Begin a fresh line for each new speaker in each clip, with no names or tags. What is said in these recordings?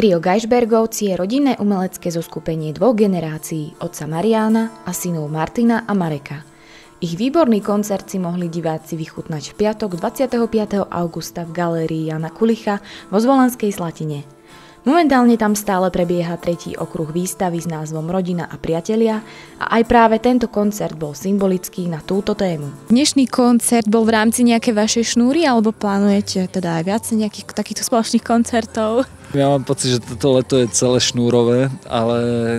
Trio Gaisbergovci je rodinné umelecké zoskupenie dvoch generácií, otca Mariána a synov Martina a Mareka. Ich výborný koncert si mohli diváci vychutnať v piatok 25. augusta v galérii Jana Kulicha vo Zvolenskej Slatine. Momentálne tam stále prebieha tretí okruh výstavy s názvom Rodina a priatelia a aj práve tento koncert bol symbolický na túto tému.
Dnešný koncert bol v rámci nejaké vašej šnúry alebo plánujete teda aj viac nejakých takýchto spoločných koncertov?
Ja mám pocit, že toto leto je celé šnúrové, ale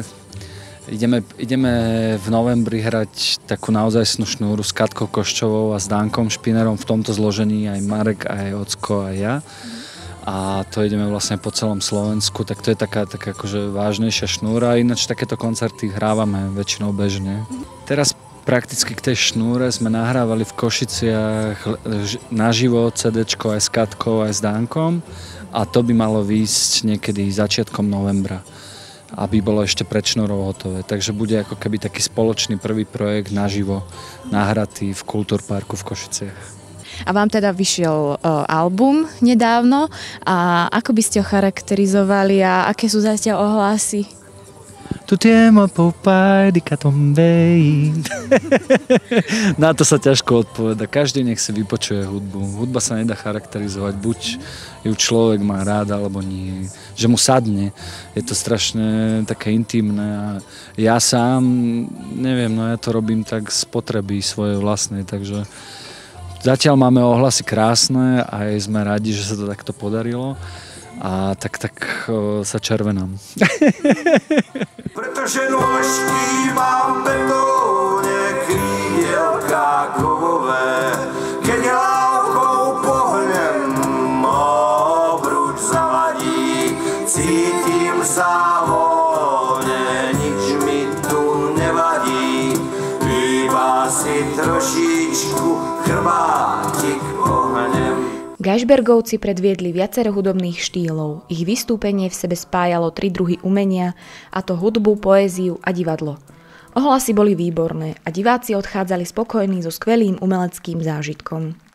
ideme v novembri hrať takú naozajstnú šnúru s Katkou Koščovou a s Dankom Špinerom v tomto zložení, aj Marek, aj Ocko, aj ja. A to ideme vlastne po celom Slovensku, tak to je taká akože vážnejšia šnúra, ináč takéto koncerty hrávame väčšinou bežne. Teraz prakticky k tej šnúre sme nahrávali v Košiciach naživo CD-čko aj s Katkou, aj s Dankom a to by malo výjsť niekedy začiatkom novembra, aby bolo ešte pred šnúrou hotové. Takže bude ako keby taký spoločný prvý projekt naživo nahratý v Kultúrparku v Košiciach.
A vám teda vyšiel album nedávno a ako by ste ho charakterizovali a aké sú zatiaľ ohlasy?
Tu tiemo popaj di katombei. Na to sa ťažko odpoveda. Každý nech si vypočuje hudbu. Hudba sa nedá charakterizovať. Buď ju človek má rád, alebo nie. Že mu sadne. Je to strašne také intimné. A ja sám, neviem, no ja to robím tak z potreby svojej vlastnej, takže zatiaľ máme ohlasy krásne a aj sme radi, že sa to takto podarilo a tak sa červenám.
Pretože nôžky mám v betóne, krídelká kovové, keď hlavkou pohnem, obruč zavadí, cítim sa voľne, nič mi tu nevadí, iba si trošičku chrbátik ohnem.
Gaisbergovci predviedli viacero hudobných štýlov. Ich vystúpenie v sebe spájalo 3 druhy umenia, a to hudbu, poéziu a divadlo. Ohlasy boli výborné a diváci odchádzali spokojní so skvelým umeleckým zážitkom.